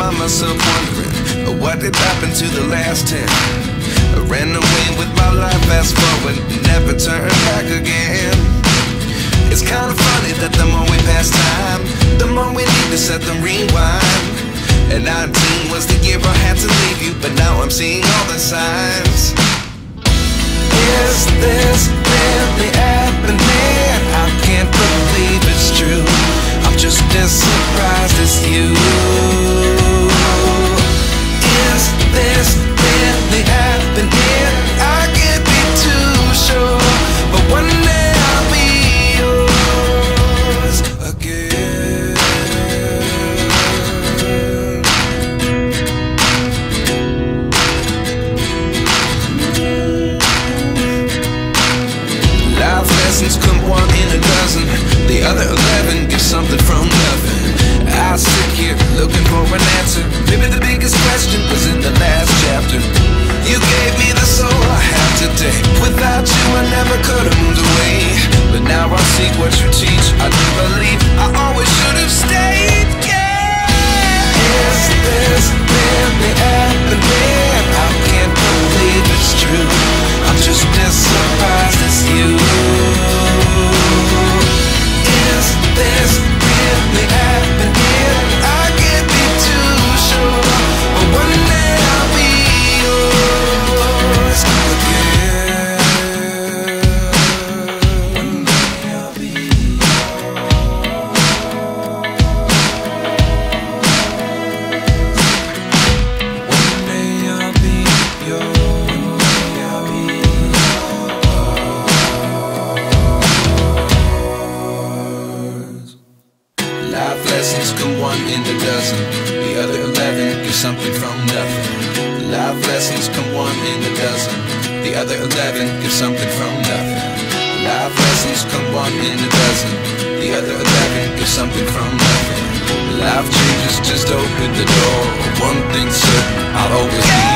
find myself wondering, what did happen to the last 10? I ran away with my life, fast forward, never turn back again. It's kind of funny that the more we pass time, the more we need to set them rewind. And 19 was the year I had to leave you, but now I'm seeing all the signs. Is this really happening? I can't believe it's true. I'm just as surprised as you. Is this really happening? I can't be too sure, but one day I'll be yours again. Life lessons come one in a dozen, the other 11 get something from nothing. I sit here looking for an answer. Maybe the biggest question was in the last chapter. You gave me the soul I have today. Without you I never could have moved away, but now I see what you teach. I do believe I always should have stayed. Yeah. Is this really happening? I can't believe it's true. I'm just as surprised as you. Is this really happening? I can't be too sure, but one day I'll be yours again. One day I'll be yours. One day I'll be yours. Life lessons come one in a dozen, the other 11 get something from nothing. Life lessons come one in a dozen, the other 11 get something from nothing. Life lessons come one in a dozen, the other 11 get something from nothing. Life changes, just open the door. One thing's certain, I'll always be